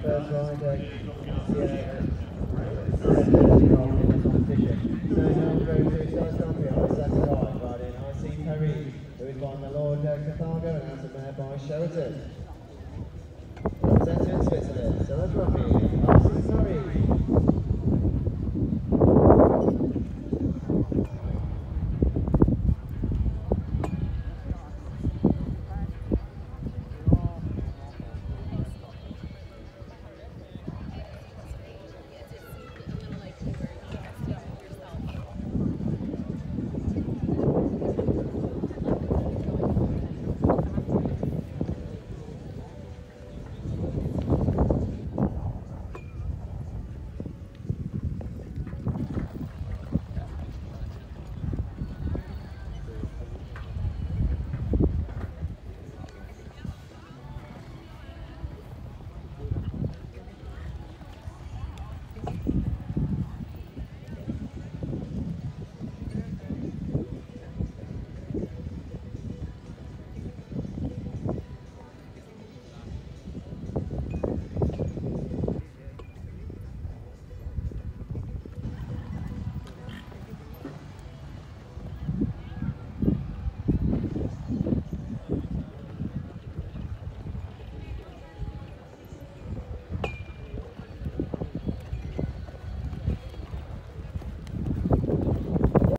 first ride, in the competition. So now we're going to Stella Trümpi on the second ride, riding ICI, who is by Mylord, Carthago, and out of mare by Sheraton.